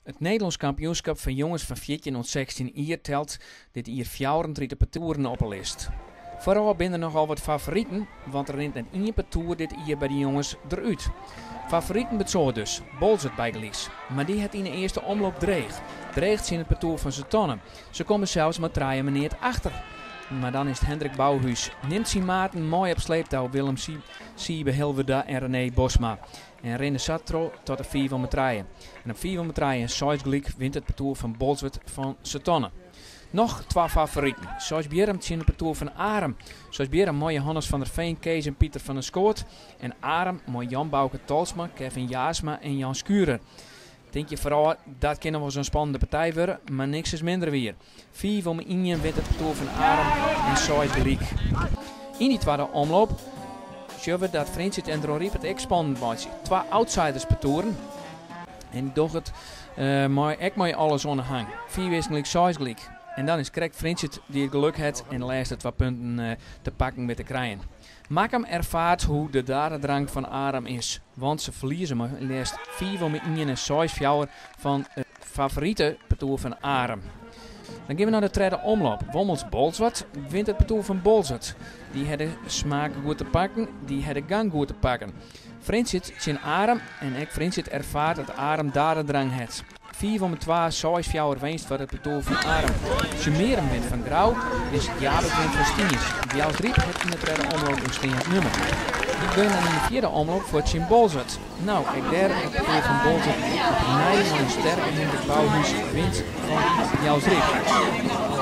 Het Nederlands kampioenschap van jongens van 14 tot 16 jaar telt dit jaar 34 partoeren op de list. Vooral binnen nogal wat favorieten, want er rint net één partoer dit jaar bij de jongens eruit. Favorieten bezogen dus, Bolzert bij Gelies, maar die het in de eerste omloop dreigt. Dreigt in het partoer van Setonnen. Ze komen zelfs met 3 minuten achter. Maar dan is het Hendrik Bouwhuis. Neemt zijn maten mooi op sleeptouw Willem Siebe Hilverda en René Bosma. En Rene Satro tot de 4 van metraaien. En op 4 van metraaien Soisgelijk wint het partoer van Bolzert van Setonnen. Nog 2 favorieten. Zoals Bjerm in het partoer van Arem. Zoals Bjerm mooi Johannes van der Veen, Kees en Pieter van der Schoot. En Arem mooi Jan Bouke Tolsma, Kevin Jaasma en Jan Skuren. Denk je vooral, dat kan nog wel zo'n spannende partij worden, maar niks is minder weer. 4 van mijn wint het partoer van Arem en Soisgelijk. In die tweede omloop zien we dat Frinchet en Dron Riep het echt spannend maakt. 2 outsiders partoeren. En doch het mooi alles onderhang. 4 wisselijk Soisgelijk. En dan is Craig Frinchet die het geluk heeft en de laatste 2 punten te pakken met de krijgen. Makam ervaart hoe de dadendrang van Arem is. Want ze verliezen maar eerst 4 van mijn en 6 fjouwer van het favoriete partoer van Arem. Dan gaan we naar de tweede omloop. Wommels Bolzert wint het partoer van Bolzert. Die had de smaak goed te pakken, die had de gang goed te pakken. Frinchet zijn Arem en ik Frinchet ervaart dat Arem dadendrang heeft. 4 van mijn 2 6 fjouwer winst voor het partoer van Arem. Sumerem wint van Grauw, is Jabek wint van Stiens. Jals Riep heeft in de tweede omloop een Stiens nummer. Die ben dan in de vierde omloop voor Tjim Bolzert. Nou, ik derde het partoer van Bolzert. Nee, maar een sterke Hendrik Bouwhuis wint van Jals Riep.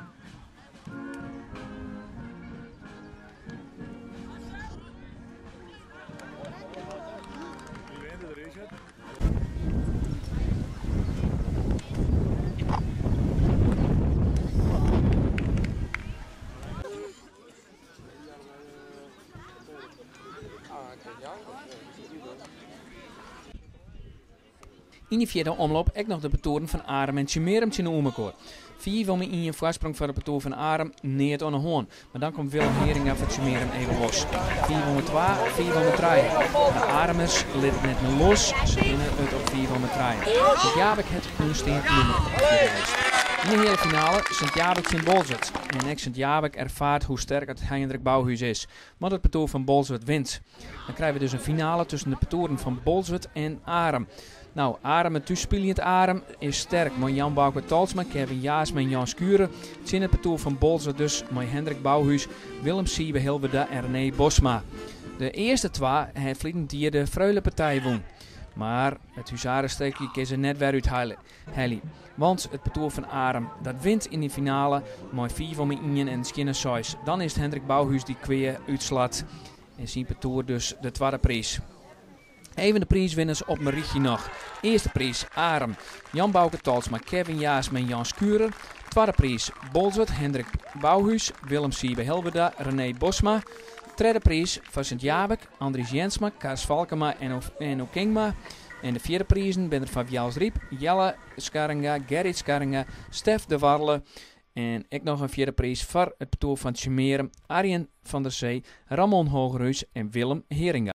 In die vierde omloop ook nog de partoeren van Arem en Chimerum in de Oemekoor. 4 van mijn in je voorsprong voor de partoer van Arem neert aan de hoorn. Maar dan komt Willem Heringa van Chimerum even los. 4 van mijn 2, 4 van mijn 3. De Aremers lid net meer los. Ze winnen het op 4 van mijn 3. Sint-Jabek het onsteend nummer. In de hele finale Sint-Jabek in Bolzert. En ex Sint-Jabek ervaart hoe sterk het Hendrik Bouwhuis is. Maar het partoer van Bolzert wint. Dan krijgen we dus een finale tussen de partoeren van Bolzert en Arem. Nou, Arem, het toespelend Arem is sterk. Met Jan Bouke Talsma, Kevin Jaasma en Jan Skuren. Het in het partoer van Bolzert dus met Hendrik Bouwhuis, Willem Siebe Hilverda en René Bosma. De eerste 2 heeft vliegend hier de Freulenpartij won. Maar het huzarensteekje is er net weer uit Helly. Want het partoer van Arem dat wint in die finale met 4 van mijn en Skinner 6. Dan is het Hendrik Bouwhuis die kweer uitslaat. En zijn partoer dus de tweede prijs. Even de prijswinners op mijn rietje nog. Eerste prijs Arem, Jan Bouke Talsma, Kevin Jaasma en Jan Skuren. Tweede prijs Bolzert, Hendrik Bouwhuis, Willem Siebe Hilverda, René Bosma. Tweede prijs van Sint-Jabek, Andries Jensma, Kaas Valkema en Okingma. En de vierde prijzen ben er van Jals Riep, Jelle Scaringa, Gerrit Scaringa, Stef de Warle. En ik nog een vierde prijs voor het partoer van Chimerum, Arjen van der Zee, Ramon Hogerhuis en Willem Heringa.